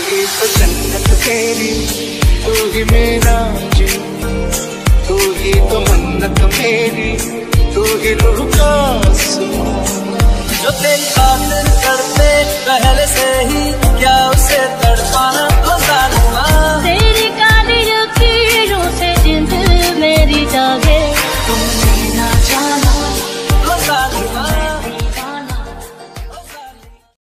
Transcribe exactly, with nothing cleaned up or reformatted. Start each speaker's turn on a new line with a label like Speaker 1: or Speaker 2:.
Speaker 1: ही तो जन्नत मेरी, तू ही मेरा जी, तू ही तो मन्नत मेरी, तू ही रूह का सुकून। जो तेरी खातिर करते पहले से ही, क्या उसे तड़पाना तो जाना।
Speaker 2: तेरी काली लकीरों से जिंद मेरी जाग